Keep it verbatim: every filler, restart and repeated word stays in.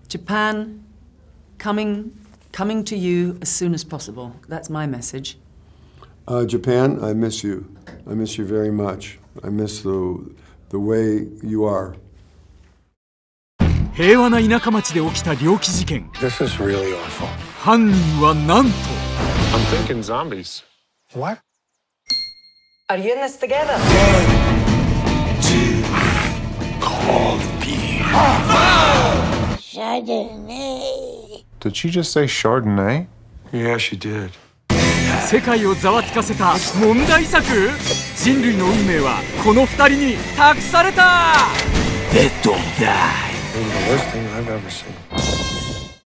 Japan, coming, coming to you as soon as possible. That's my message. Uh, Japan, I miss you. I miss you very much. I miss the, the way you are. 平和な田舎町で起きた猟奇事件。 This is really awful. 犯人はなんと。 I'm thinking zombies. What? Are you in this together? Cold beer. Chardonnay. Did she just say Chardonnay? Yeah, she did. 世界をざわつかせた問題作。人類の運命はこの二人に託された。They don't die. It was the worst thing I've ever seen.